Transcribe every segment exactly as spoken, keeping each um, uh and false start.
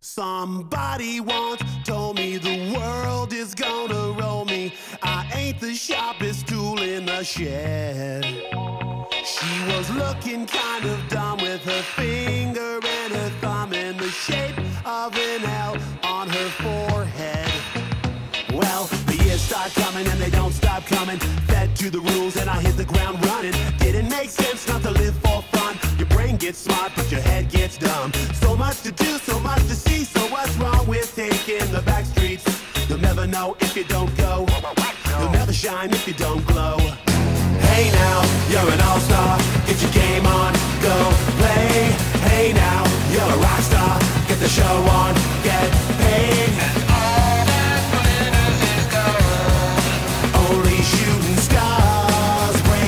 Somebody once told me the world is gonna roll me. I ain't the sharpest tool in the shed. She was looking kind of dumb with her finger and her thumb in the shape of an L on her forehead. Well, the years start coming and they don't stop coming. Fed to the rules and I hit the ground running. Didn't make sense not to live for fun. Your brain gets smart but your head gets dumb. So much to do, so much to see. So what's wrong with taking the back streets? You'll never know if you don't go. You'll never shine if you don't glow. Hey now, you're an all-star. Get your game on, go play. Hey now, you're a rock star. Get the show on, get paid. And all that glitters is gold. Only shooting stars break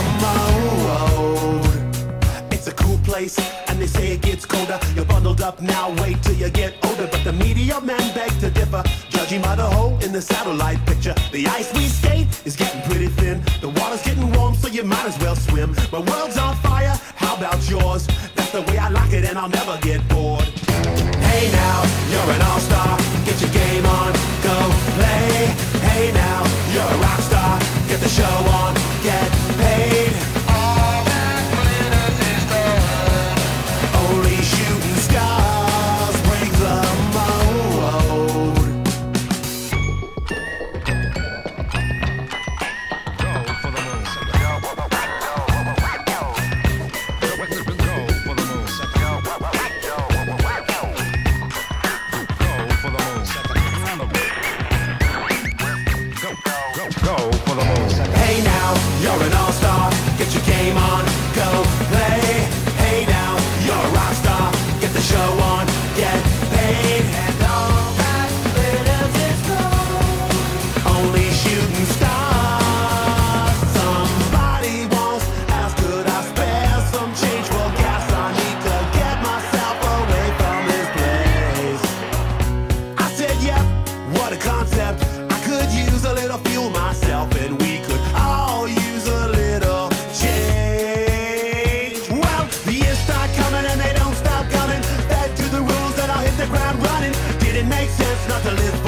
the mold. It's a cool place, and they say it gets colder. You're bundled up now, wait till you get older. But the media men beg to differ, judging by the hole in the satellite picture. The ice we skate is getting pretty thin. The water's getting warm, so you might as well swim. My world's on fire, how about yours? That's the way I like it and I'll never get bored. Hey now, you're an all-star. Get your game on, go play. Hey now, you're a rock star. Get the show on, get paid. All that glitters is gold. Only shooting stars break the mold. Hey now, you're an all-star. Get your game on, go play. Hey now, you're a rock star. Get the show on, get paid. And all that glitters is gold. Only shooting stars. Somebody once asked, could I spare some change for gas? I need to get myself away from this place. I said, yep, what a concept. I could use a little fuel myself, and we could all use a little change. Well, the years start coming and they don't stop coming. Fed to the rules and I'll hit the ground running. Didn't make sense not to live